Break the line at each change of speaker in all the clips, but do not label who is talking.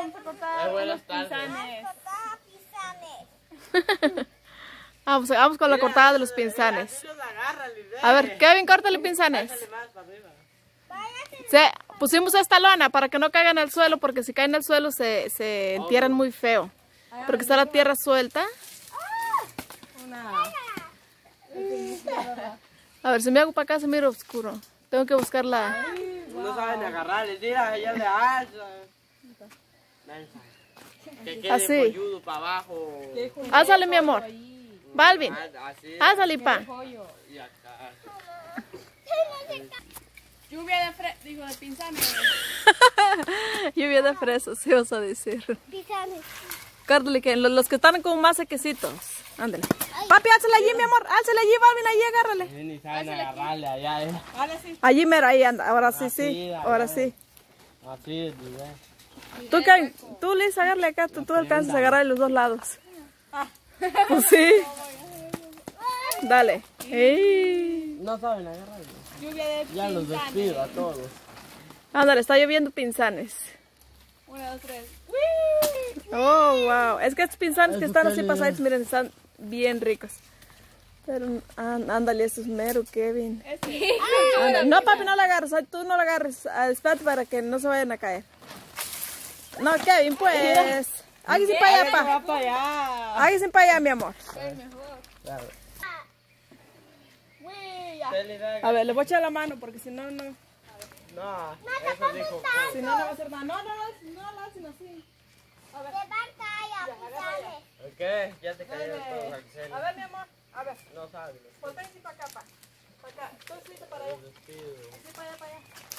vamos a cortar los pinzanes.
Vamos con la cortada de los pinzanes. A ver, Kevin, córtale pinzanes. Pusimos esta lona para que no caigan al suelo, porque si caen al suelo se entierran muy feo. Porque está la tierra suelta. A ver, si me hago para acá se mira oscuro. Tengo que buscar la...
No saben agarrar, les tira, ella le alza. Que quede
así.
polludo para abajo.
Álzale, mi amor. Balvin. Álzale, pa.
Y acá.
Lluvia de pinzanes.
Lluvia de fresas, sí vas a decir. Córtale, que los que están como más sequecitos. Ándale. Papi, álzale allí, mi amor. Álzale allí, Balvin, allí, agárrale.
Ni saben agarrarle allá.
Ahora sí.
Allí, mira, ahí anda. Ahora sí, sí. Ahora sí.
Así,
Tú, Liz, agárrale acá. Tú alcanzas a agarrar de los dos lados. Pues sí. Dale. ¡Ey!
no saben agarrarle.
Lluvia de
Ya los despido a todos.
Ándale, está lloviendo pinzanes.
1, 2, 3.
Oh, wow. Es que estos pinzanes que están así pasaditos, miren, están bien ricos. Pero, ándale, esto es mero, Kevin. Ándale. No, papi, no lo agarres. Tú no lo agarres. Espérate para que no se vayan a caer. No, Kevin, pues. Hágase para allá, pa. Hágase para allá, mi amor. A ver, le voy a echar la mano porque si no, no.
No, eso dijo.
Si no, no va a hacer nada. No lo hacen así. A ver.
¿Qué? Ya te cayó todo, Axel.
A ver, mi amor. A ver.
No sabes.
Ponte así para acá, pa. Para acá. Tú sí, para allá. Sí, para allá, para allá.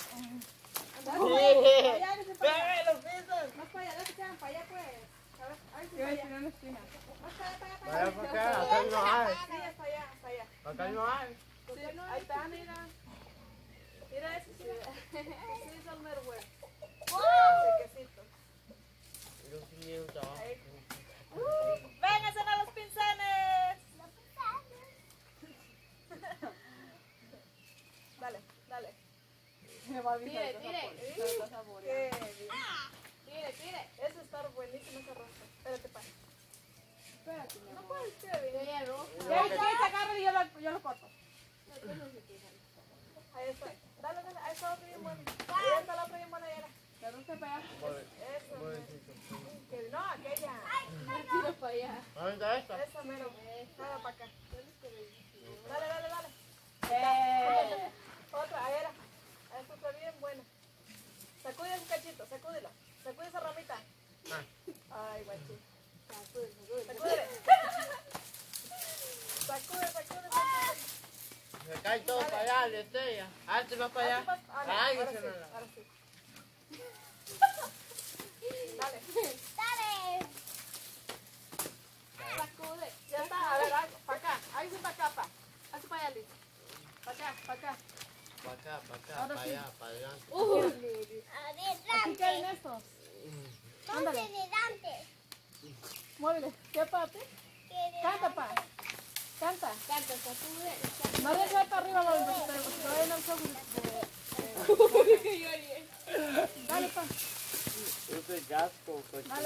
Los pisos.
Más para allá, no se quedan para allá, pues. A ver, ahí sí,
Yo
para
voy a
allá.
tirar una espina.
Más para allá, para allá, para
Vaya
allá.
para acá, acá no hay.
Sí, hasta allá, hasta allá.
Acá no hay.
Sí, ahí está, mira. Mira ese, sí. Sí, es el mero bueno. Sequecito.
Yo sí llevo trabajo.
¡Vénganse a los pinzanes! Dale, dale.
Tire.
Tire. Eso está buenísimo, ese arroz. Espérate, pa.
Espérate, mi
No
amor.
puedes, Kevin.
Yo ya rojo.
Ya, agarra y yo lo corto. Ahí está. Dale, ahí está otro bien bueno. Ahí está la otra bien buena.
La rosa para allá.
Eso. No, aquella.
Tiro para allá.
¿Dónde está esta?
Esa mero. Nada para acá. Dale. Otra, ahí era. Esta está bien buena. Sacude un cachito, sacúdelo. Sacude esa ramita. Ay, guachín. Sacúdele. Sacude.
Se cae todo para allá, le estrella. Hazte más para allá. Ay, que se me la.
Ahora sí. Dale. Sacude. Ya está, a ver, para acá. Ahí sí para acá, pa. Así para allá, Liz. Para acá.
Para acá, para allá, para adelante.
Aquí caen estos. Ándale. Muévele. ¿Qué, papi? Canta, pa. Canta, sacude. No le eches para arriba, porque te vayan a los ojos. Dale, pa.
Yo soy casco,
Dale.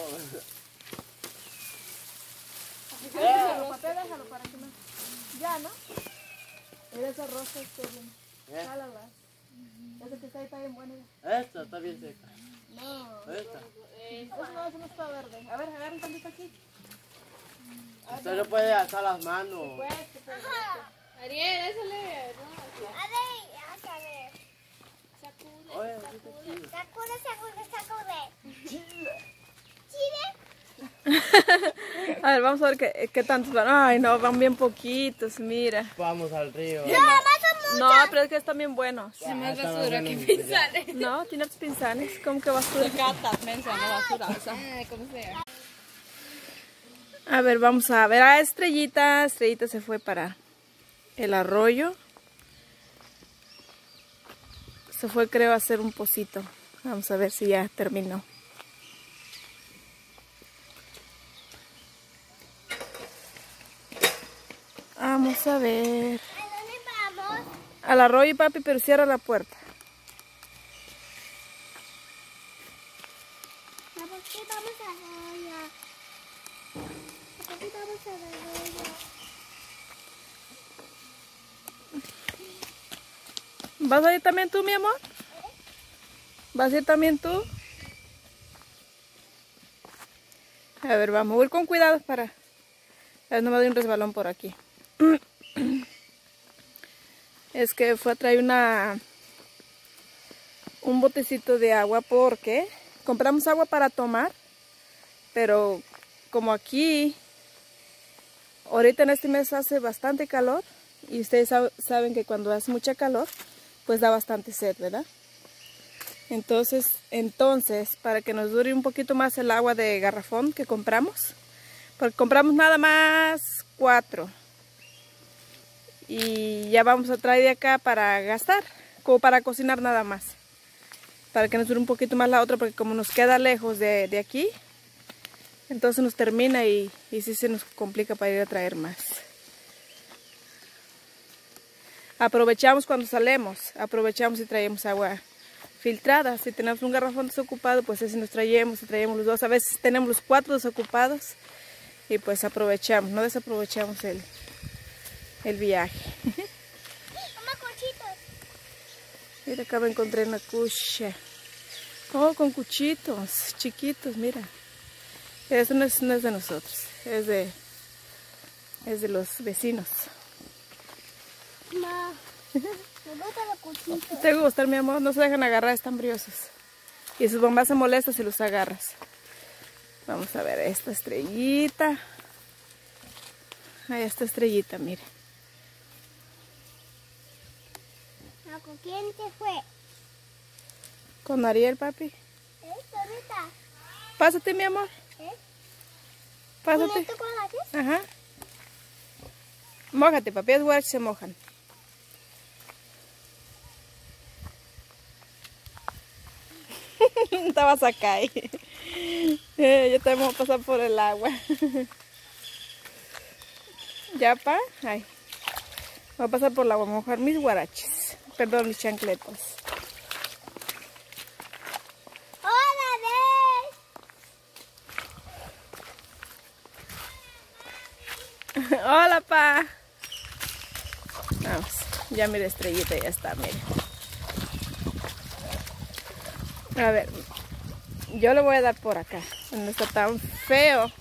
Déjalo para que no. Ya, ¿no? Mira esas rosas que bien. Jálalas. Esa que está ahí está bien buena.
Esta está bien seca.
No.
Esta.
Eso no está verde. A ver, agarra un tantito aquí.
Usted no puede alzar las manos.
Ariel, eso le...
Oye,
A ver, vamos a ver qué tantos van. Ay, no, van bien poquitos, mira.
vamos al río.
No, pero es que están bien buenos.
Es más basura que pinzanes.
No, tiene otros pinzanes. ¿Cómo que basura?
Cata, mensa, no basura. ¿Cómo sea?
A ver, vamos a ver a Estrellita. Estrellita se fue para el arroyo. Se fue, creo, a hacer un pocito. Vamos a ver si ya terminó. Vamos a ver.
¿A dónde vamos?
Al arroyo, papi, pero cierra la puerta. ¿Vas a ir también tú, mi amor? ¿Vas a ir también tú? A ver, vamos. Voy con cuidado para... A ver, no me doy un resbalón por aquí. Es que fue a traer un botecito de agua porque compramos agua para tomar, pero como aquí ahorita en este mes hace bastante calor y ustedes saben que cuando hace mucha calor pues da bastante sed, ¿verdad? Entonces para que nos dure un poquito más el agua de garrafón que compramos, porque compramos nada más 4 y ya vamos a traer de acá para gastar, como para cocinar nada más, para que nos dure un poquito más la otra, porque como nos queda lejos de aquí, entonces nos termina y sí se nos complica para ir a traer más. Aprovechamos cuando salemos, aprovechamos y traemos agua filtrada. Si tenemos un garrafón desocupado, pues ese nos traemos y traemos los 2. A veces tenemos los 4 desocupados y pues aprovechamos, no desaprovechamos el viaje. Mira, acá me encontré una cucha. Oh, con cuchitos chiquitos, mira. Eso no es de nosotros, es de los vecinos.
No, me gustan los cuchitos.
¿Te gusta, mi amor? No se dejan agarrar, están briosos. Y sus mamás se molestan si los agarras. Vamos a ver esta estrellita. Ahí esta estrellita, mire.
¿Con quién te fue?
Con Ariel, papi.
Ahorita.
Pásate, mi amor. Pásate.
¿Con chocolates?
Ajá. Mójate, papi, es guay, se mojan. Te vas a caer. Ya te vamos a pasar por el agua. ¿Ya, pa? Ay. Voy a pasar por el agua, a mojar mis guaraches. Perdón, mis chancletas. Hola, pa. Vamos, ya mire, estrellita, ya está, mire. A ver, yo le voy a dar por acá, no está tan feo.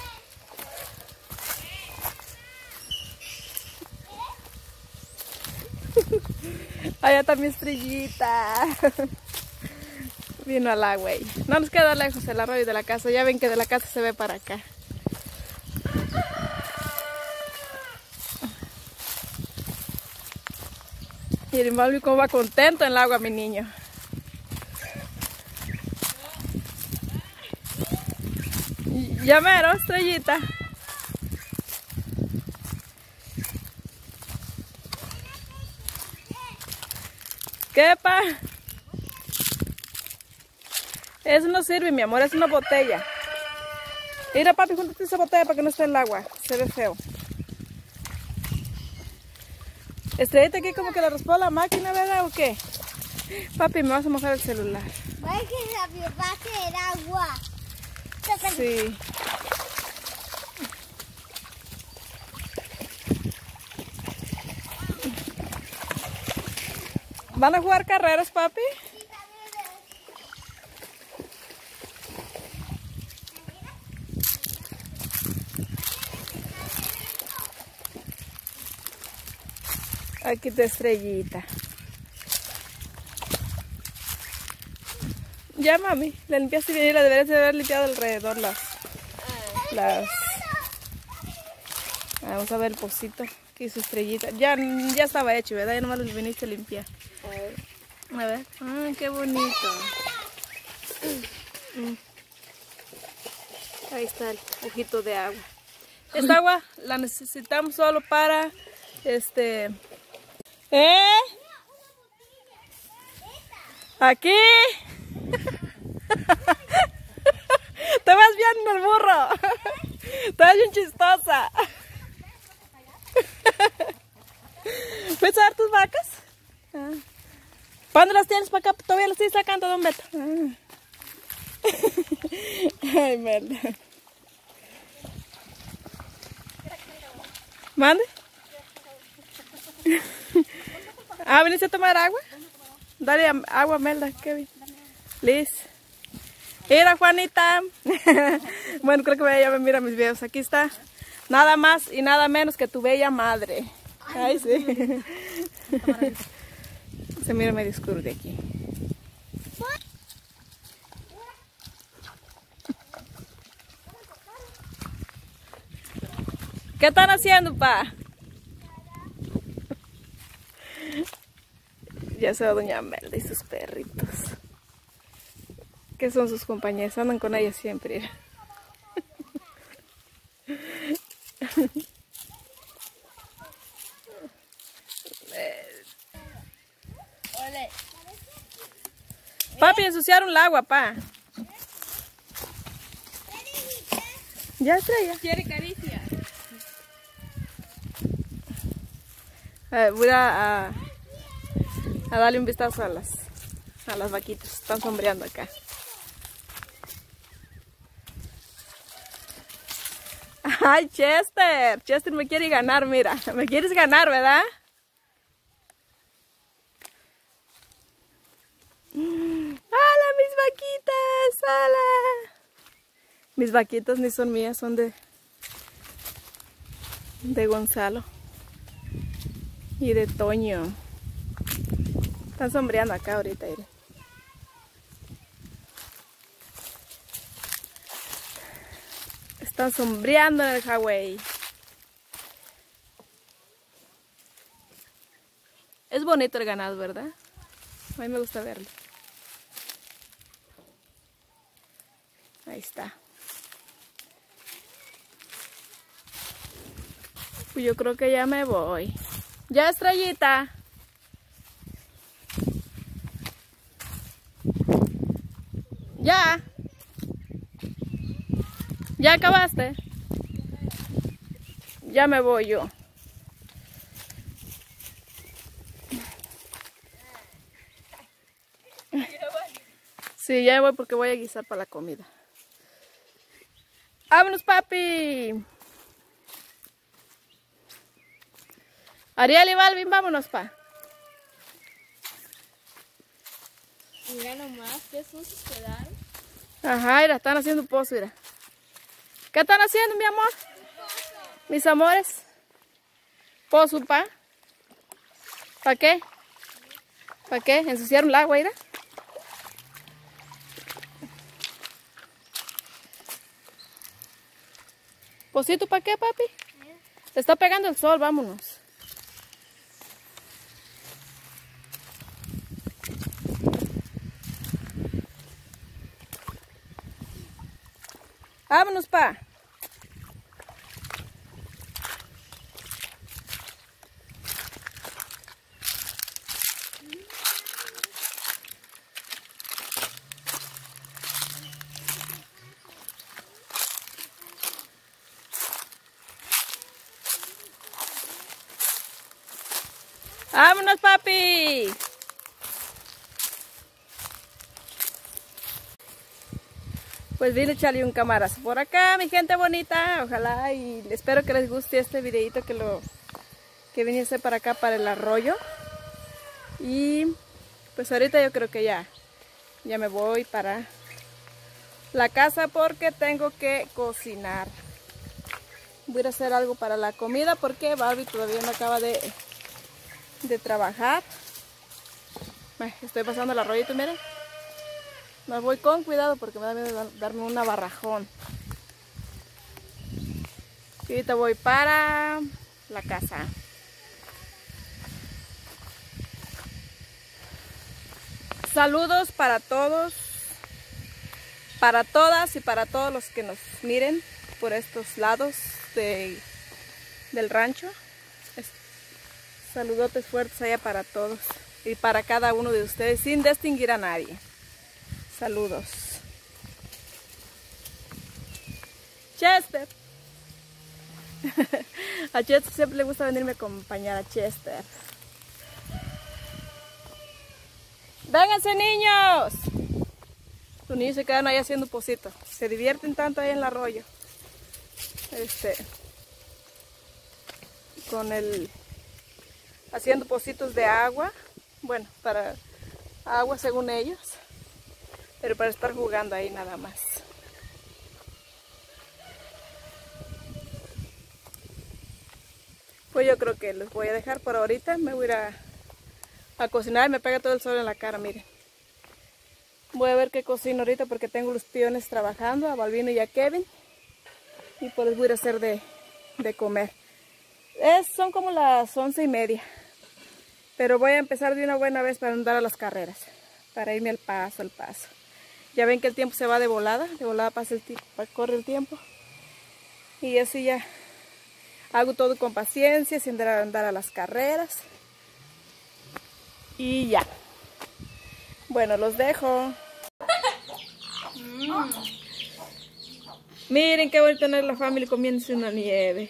Allá está mi estrellita. Vino al agua ahí. No nos queda lejos el arroyo de la casa, ya ven que de la casa se ve para acá. Miren, Malvi cómo va contento en el agua, mi niño. Ya mero, estrellita. ¿Qué, pa? Eso no sirve, mi amor, es una botella. Mira, papi, júntate esa botella para que no esté en el agua. Se ve feo. Estrellita aquí como que le raspó la máquina, ¿verdad? ¿O qué? Papi, me vas a mojar el celular.
Va a caer agua.
Sí. ¿Van a jugar carreras, papi? Aquí está estrellita. Ya, mami, la limpiaste bien y la deberías de haber limpiado alrededor las... Vamos a ver el pocito que hizo estrellita. Ya estaba hecho, ¿verdad? Ya nomás lo viniste a limpiar. A ver. Qué bonito. Ahí está el ojito de agua. Esta agua la necesitamos solo para Aquí. Te vas viendo el burro. Te ves bien chistosa. ¿Puedes dar tus vacas? ¿Cuándo las tienes para acá? Todavía las estoy sacando, don Beto. Ay, Melda. ¿Mande? Ah, ¿viniste a tomar agua? Dale agua, Melda, Kevin. Liz. Mira, Juanita. Bueno, creo que ya me mira mis videos. Aquí está. Nada más y nada menos que tu bella madre. Ay, sí. Se mira medio oscuro de aquí. ¿Qué están haciendo, pa? Ya se va doña Melda y sus perritos. ¿Qué son sus compañeros? Andan con ella siempre. Papi, ensuciaron el agua, pa. Ya, Estrella.
Quiere caricia.
Voy a darle un vistazo a las vaquitas. Están sombreando acá. Ay, Chester. Chester me quiere ganar, mira. Me quieres ganar, ¿verdad? ¡Hola, mis vaquitas! ¡Hola! Mis vaquitas ni son mías, son de Gonzalo y de Toño. Están sombreando acá ahorita, miren. Están sombreando en el Hawái. Es bonito el ganado, ¿verdad? A mí me gusta verlo. Ahí está. Pues yo creo que ya me voy. Ya, Estrellita. Ya. ¿Ya acabaste? Ya me voy yo. Sí, ya voy porque voy a guisar para la comida. ¡Vámonos, papi! Ariel y Balvin, vámonos, pa.
Mira nomás, qué sucios quedaron.
Ajá, mira, están haciendo pozo, mira. ¿Qué están haciendo, mi amor? Mis amores. Pozo, pa. ¿Para qué? ¿Para qué? ¿Ensuciaron el agua, mira? Pocito, ¿para qué, papi? Te está pegando el sol, vámonos. Vámonos, pa. ¡Vámonos, papi! Pues vine a echarle un camarazo por acá, mi gente bonita. Ojalá y espero que les guste este videito que vine a hacer para acá, para el arroyo. Y pues ahorita yo creo que ya me voy para la casa porque tengo que cocinar. Voy a hacer algo para la comida porque Barbie todavía no acaba de trabajar. Estoy pasando el arroyito, miren. Me voy con cuidado porque me da miedo darme un barrajón. Y ahorita voy para la casa. Saludos para todos, para todas y para todos los que nos miren por estos lados del rancho. Saludotes fuertes allá para todos y para cada uno de ustedes sin distinguir a nadie. Saludos. Chester. A Chester siempre le gusta venirme a acompañar, a Chester. ¡Vénganse, niños! Los niños se quedan ahí haciendo pocito. Se divierten tanto ahí en el arroyo. Haciendo pocitos de agua. Bueno, para agua según ellos, pero para estar jugando ahí nada más. Pues yo creo que los voy a dejar por ahorita. Me voy a ir a cocinar y me pega todo el sol en la cara, miren. Voy a ver qué cocino ahorita porque tengo los piones trabajando, a Balbino y a Kevin. Y pues les voy a ir a hacer de comer. Son como las 11:30. Pero voy a empezar de una buena vez para andar a las carreras. Para irme al paso. Ya ven que el tiempo se va de volada pasa el tiempo, corre el tiempo. Y así ya hago todo con paciencia, sin andar a las carreras. Y ya. Bueno, los dejo. Miren qué bonito tener la familia comiéndose una nieve.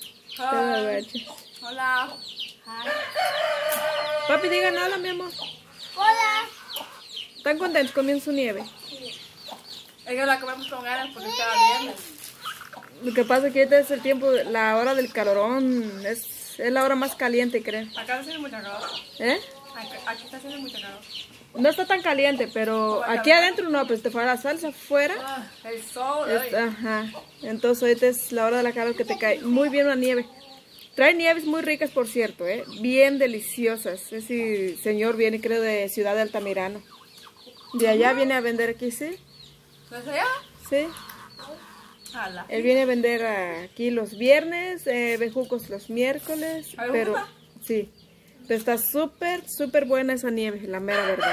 Hola.
Papi, digan hola, mi amor.
Hola.
¿Están contentos comiendo su nieve?
Ellos la comemos con ganas porque estaba viernes.
Lo que pasa es que este es el tiempo, la hora del calorón. Es la hora más caliente, creo.
Acá está haciendo mucha calor.
¿Eh?
Aquí está haciendo mucha calor.
No está tan caliente, pero aquí adentro no, pues te fue la salsa afuera.
El sol.
Ajá. Entonces ahorita es la hora de la calor que te cae muy bien una nieve. Trae nieves muy ricas, por cierto, bien deliciosas. Ese señor viene, creo, de Ciudad de Altamirano. De allá viene a vender aquí, ¿sí?
¿No sé ya?
Sí.
Hala.
Él viene a vender aquí los viernes, bejucos los miércoles, pero sí. Pero está súper buena esa nieve, la mera verdad.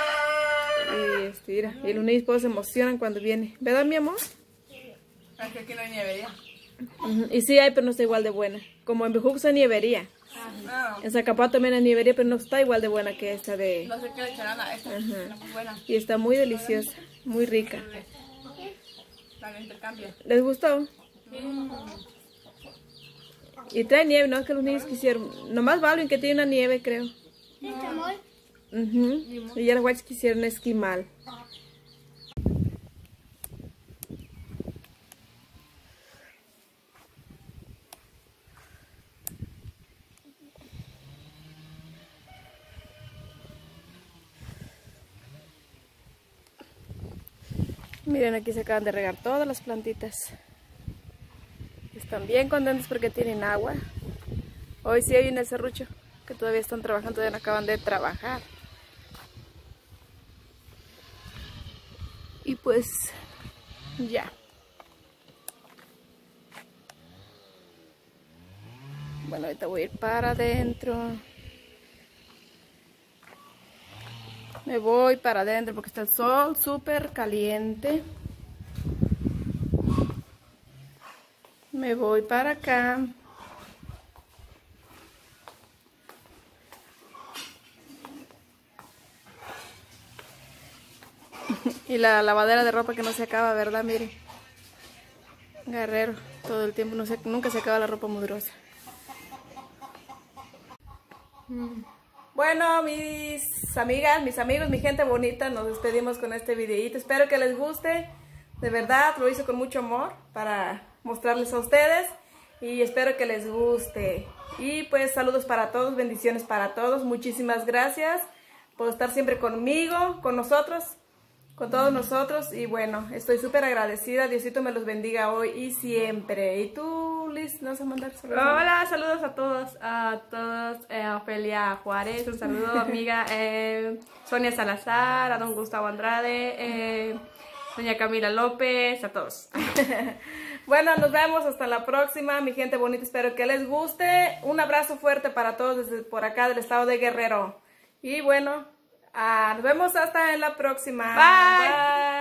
Y mira, y los niños se emocionan cuando viene. ¿Verdad, mi amor?
Es que aquí no hay nievería.
Y sí hay, pero no está igual de buena. Como en Bejucos hay nievería. En Zacapuato también hay nievería, pero no está igual de buena que esta de...
No sé qué le echarán a esta. Está muy buena.
Y está muy deliciosa, muy rica.
La intercambio.
¿Les gustó? Y trae nieve, no es que los niños quisieron. Nomás Balvin que tiene una nieve, creo.
¿Este amor?
Y ya los guachos quisieron esquimal. Miren, aquí se acaban de regar todas las plantitas. Están bien contentos porque tienen agua. Hoy sí hay en el serrucho que todavía están trabajando, todavía no acaban de trabajar. Y pues ya. Bueno, ahorita voy a ir para adentro. Me voy para adentro porque está el sol súper caliente. Me voy para acá. Y la lavadera de ropa que no se acaba, ¿verdad? Miren. Guerrero, todo el tiempo, nunca se acaba la ropa mudrosa. Bueno, mis amigas, mis amigos, mi gente bonita, nos despedimos con este videíto. Espero que les guste. De verdad, lo hice con mucho amor para mostrarles a ustedes. Y espero que les guste. Y pues saludos para todos, bendiciones para todos. Muchísimas gracias por estar siempre conmigo, con nosotros, con todos nosotros. Y bueno, estoy súper agradecida. Diosito me los bendiga hoy y siempre. ¿Y tú, Liz, nos vas a mandar saludos?
Hola, saludos a todos. A Ofelia Juárez, un saludo, amiga. Sonia Salazar, a don Gustavo Andrade, doña Camila López, a todos.
Bueno, nos vemos hasta la próxima, mi gente bonita. Espero que les guste. Un abrazo fuerte para todos desde por acá del estado de Guerrero. Y bueno, nos vemos hasta en la próxima.
Bye.